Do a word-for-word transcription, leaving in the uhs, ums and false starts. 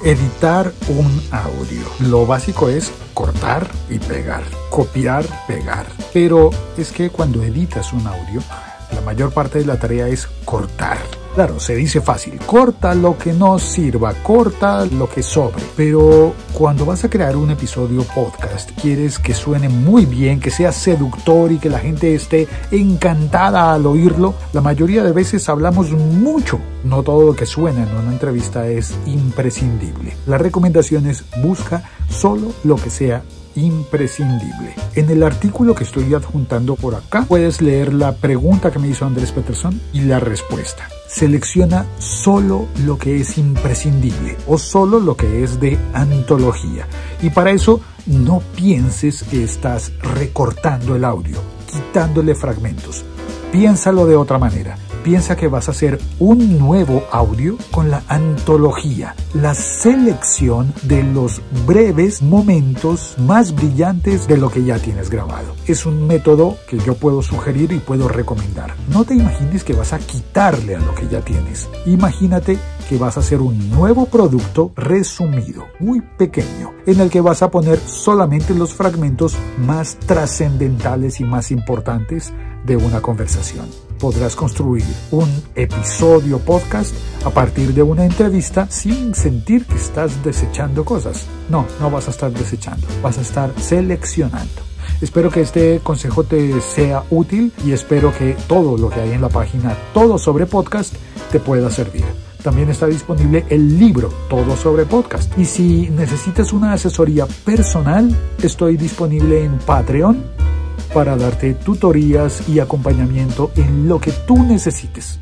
Editar un audio. Lo básico es cortar y pegar, copiar, pegar. Pero es que cuando editas un audio, la mayor parte de la tarea es cortar. Claro, se dice fácil, corta lo que no sirva, corta lo que sobre. Pero cuando vas a crear un episodio podcast, quieres que suene muy bien, que sea seductor y que la gente esté encantada al oírlo. La mayoría de veces hablamos mucho. No todo lo que suena en una entrevista es imprescindible. La recomendación es busca solo lo que sea imprescindible. En el artículo que estoy adjuntando por acá puedes leer la pregunta que me hizo Andrés Peterson y la respuesta. Selecciona solo lo que es imprescindible o solo lo que es de antología. Y para eso no pienses que estás recortando el audio, quitándole fragmentos. Piénsalo de otra manera. Piensa que vas a hacer un nuevo audio con la antología, la selección de los breves momentos más brillantes de lo que ya tienes grabado. Es un método que yo puedo sugerir y puedo recomendar. No te imagines que vas a quitarle a lo que ya tienes. Imagínate que vas a hacer un nuevo producto resumido, muy pequeño, en el que vas a poner solamente los fragmentos más trascendentales y más importantes de una conversación. Podrás construir un episodio podcast a partir de una entrevista sin sentir que estás desechando cosas. No, no vas a estar desechando, vas a estar seleccionando. Espero que este consejo te sea útil y espero que todo lo que hay en la página Todo sobre Podcast te pueda servir. También está disponible el libro Todo sobre Podcast. Y si necesitas una asesoría personal, estoy disponible en Patreon para darte tutorías y acompañamiento en lo que tú necesites.